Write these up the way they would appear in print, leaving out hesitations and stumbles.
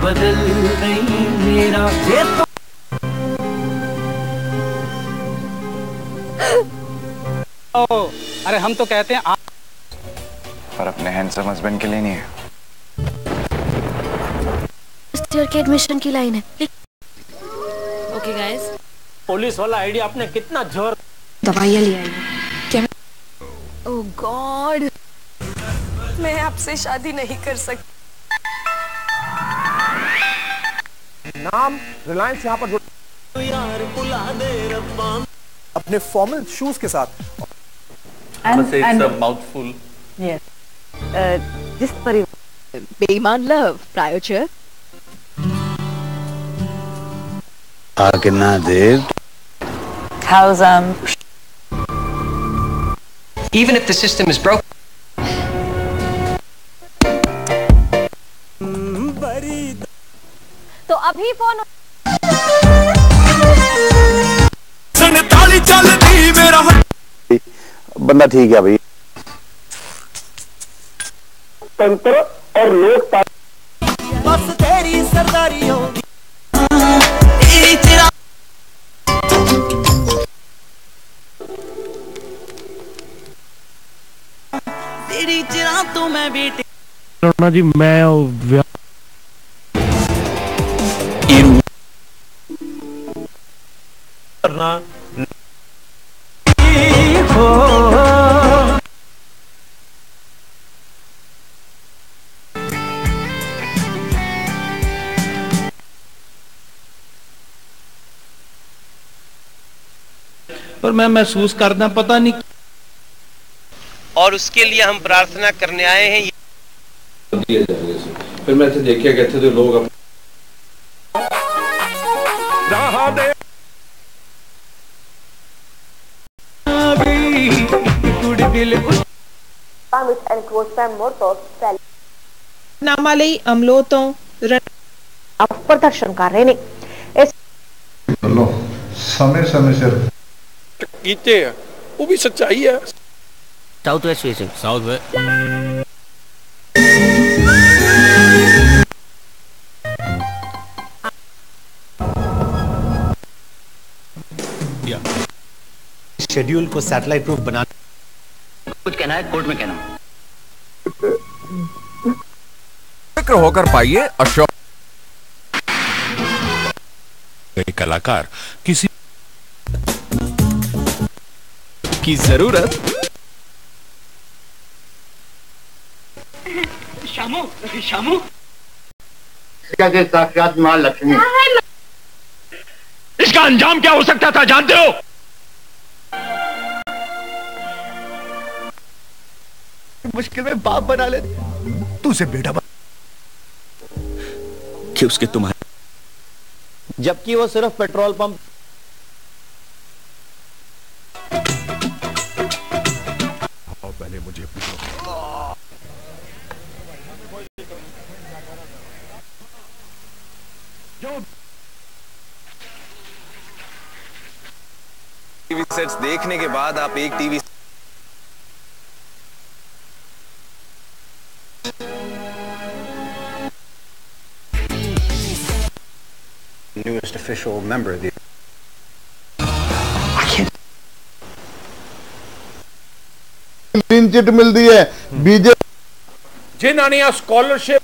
बदल गई मेरा ये तो अरे हम तो कहते हैं और अपने हैंडसम हस्बैंड के लिए नहीं है। फर्स्ट ईयर के एडमिशन की लाइन है। ओके गाइस, पुलिस वाला आइडिया आपने कितना जोर। दवाइयाँ ले आई क्या? ओह गॉड, मैं आपसे शादी नहीं कर सकती। नाम रिलायंस यहाँ पर अपने फॉर्मल शूज के साथ and mouthful. Yes. जिस परिवार बेईमान लव प्रायोजक Agnadev. How's even if the system is broken तो अभी फोन बंदा ठीक है भाई। तंत्र और लोकतंत्र बस तेरी सरदारी होगी तेरी चिरा तो मैं बेटे जी मैं करना पर मैं महसूस करना पता नहीं, और उसके लिए हम प्रार्थना करने आए हैं। फिर मैं ऐसे देखिए कहते थे लोग नामालई अमलोतों प्रदर्शन कर रहे ने समय समय से कीते हैं, वो भी सच्चाई है। South west facing south west schedule को सैटेलाइट प्रूफ बनाना। कुछ कहना है कोर्ट में कहना। फिक्र होकर पाइए अशोक। कलाकार किसी की जरूरत शामू शामू के साक्षात मां लक्ष्मी। इसका अंजाम क्या हो सकता था जानते हो? मुश्किल में बाप बना ले तू से बेटा कि उसके तुम्हारे, जबकि वो सिर्फ पेट्रोल पंप पहले मुझे टीवी सेट्स देखने के बाद आप एक TV newest official member of the clean chit मिलती है बीजेपी जिन्होंने scholarship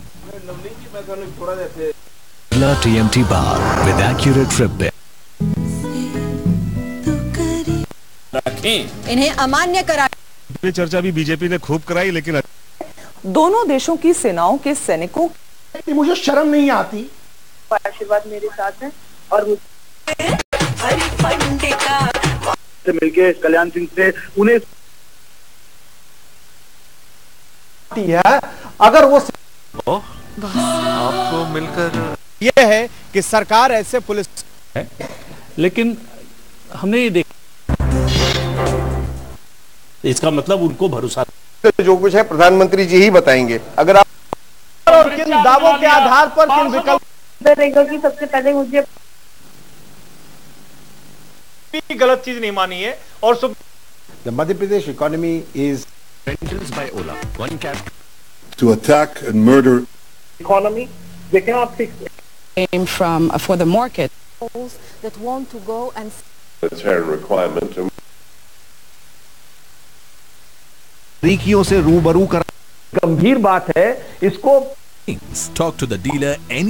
TMT bar with accurate trip bit. इन्हें अमान्य करा। चर्चा भी बीजेपी ने खूब कराई, लेकिन दोनों देशों की सेनाओं के सैनिकों मुझे शर्म नहीं आती। आशीर्वाद मेरे साथ है और मिलके कल्याण सिंह से उन्हें है। अगर वो आपको मिलकर ये है कि सरकार ऐसे पुलिस है, लेकिन हमने ये देखा इसका मतलब उनको भरोसा जो कुछ है प्रधानमंत्री जी ही बताएंगे। अगर आप और किन दावों के आधार पर किन विकल्प रहेगा कि सबसे पहले मुझे गलत चीज नहीं मानी है। और The Madhya Pradesh economy is rentals by Ola. One cap to attack and murder economy they cannot fix it. Came from for the market. That want to go and. It's a requirement. बारीकियों से रूबरू कर गंभीर बात है इसको. Talk to the dealer any.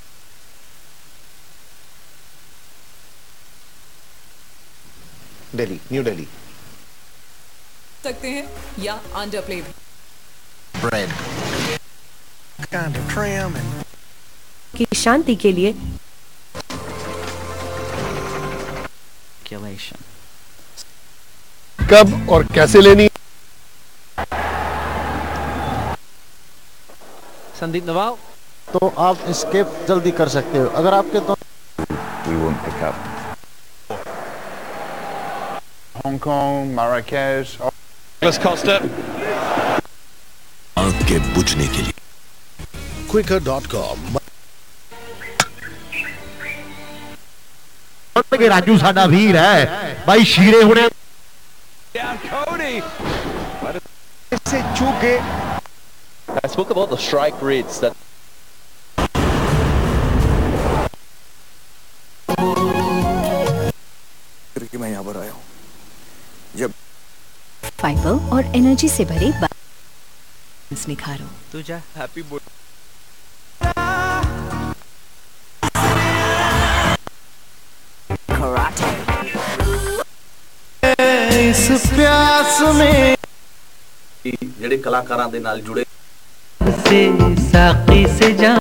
Delhi, new Delhi. सकते हैं या अंडरप्ले. Bread. Kind of trim and. की शांति के लिए. कब और कैसे लेनी? संदीप नवाब. तो आप एस्केप जल्दी कर सकते हो अगर आपके तो. We won't pick up. Hong Kong, Marrakesh. Costa. आग के बुझने के लिए quicker.com. राजू साडा वीर है भाई शीरे होने से चूके. I spoke about the strike rates that मैं यहाँ पर आया हूँ जब फाइबर और एनर्जी से भरे निखारो. तू जा. Happy birthday. इस प्यास में ਜਿਹੜੇ ਕਲਾਕਾਰਾਂ ਦੇ ਨਾਲ ਜੁੜੇ से साकी से जा.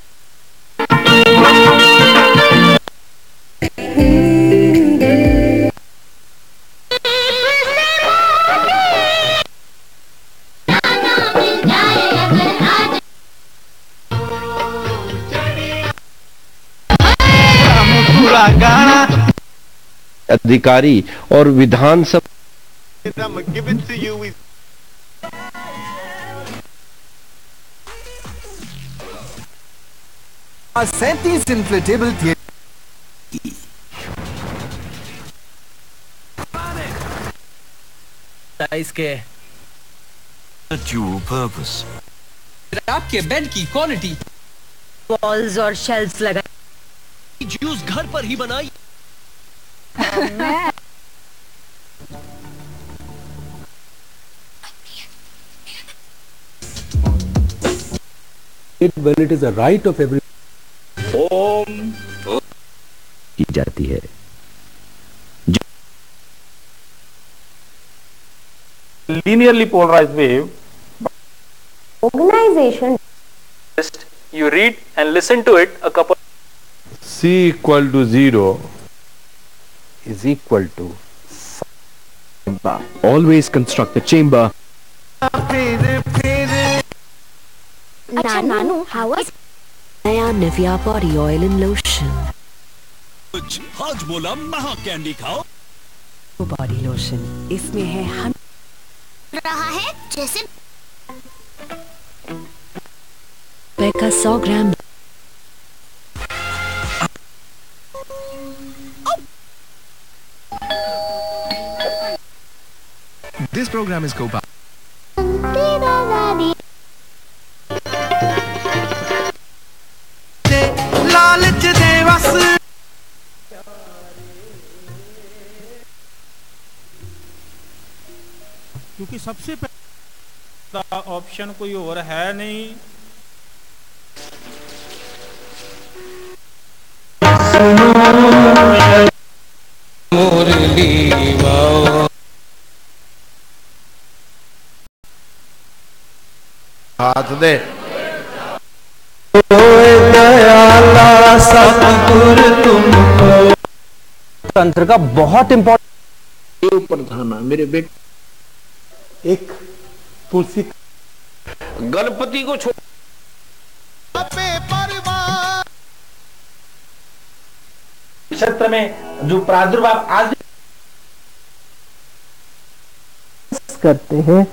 अधिकारी और विधानसभा 37 inflatable theater. इसके Dual purpose. आपके बेड की क्वालिटी. वॉल्स और शेल्फ्स लगा. जूस घर पर ही बनाई. when it is a right of every की जाती है. Linearly polarized wave. Organization. You read and listen to it a couple. C equal to 0 is equal to always construct the chamber. नानू how was नया Nivea body oil and lotion. आज बोला महा candy खाओ. Body lotion इसमें है रहा है जैसे का 100 ग्राम. This program is co-powered. लालच दे बस. क्योंकि सबसे पहला ऑप्शन कोई और है नहीं. हाथ दे. तंत्र का बहुत इम्पोर्टेंट ऊपर धाना मेरे बेटे एक तुलसी गणपति को छोड़ क्षेत्र में जो प्रादुर्भाव आज करते हैं.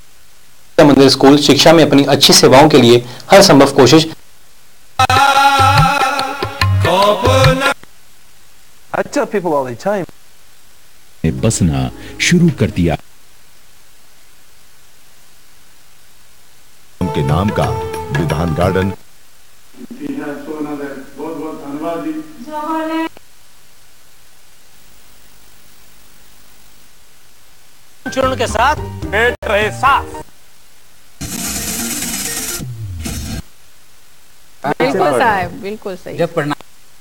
मंदिर स्कूल शिक्षा में अपनी अच्छी सेवाओं के लिए हर संभव कोशिश I tell people all the time. बसना शुरू कर दिया। उनके नाम का विधान गार्डन। बहुत बहुत धन्यवाद जी। चूर्ण के साथ पेट रहे साफ। बिल्कुल साहब, बिल्कुल सही। जब प्रणाम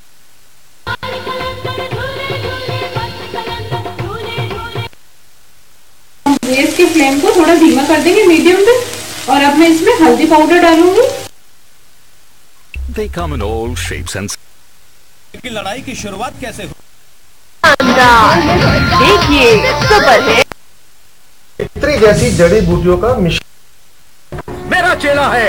गैस के फ्लेम को थोड़ा धीमा कर देंगे, मीडियम पे, और अब मैं इसमें हल्दी पाउडर डालूंगी। They come in all shapes and की लड़ाई की शुरुआत कैसे हुई? देखिए सुपर है। इतनी जैसी जड़ी बूटियों का मिश्रण मेरा चेला है।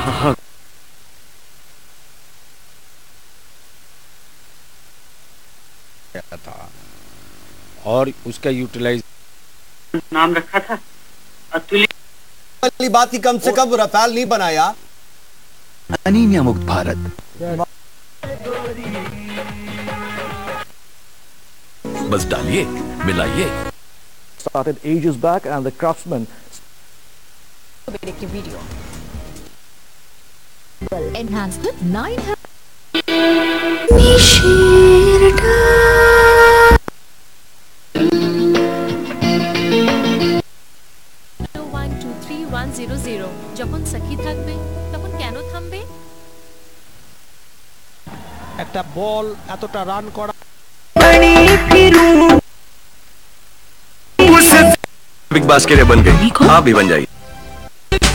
था और उसका यूटिलाइज नाम रखा था अतुल्य। वाली बात की कम से कम रफाल नहीं बनाया। अनीमिया मुक्त भारत। बस डालिए, मिलाइए। started ages back and the craftsmen video enhanced with 9 123 যখন সখী থাকবে তখন কেন থামবে? একটা বল এতটা রান করা बिग बास के लिए बन गई, आप भी बन जाइए।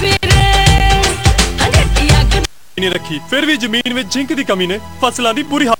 नहीं रखी फिर भी जमीन में जिंक की कमी ने फसलों की बुरी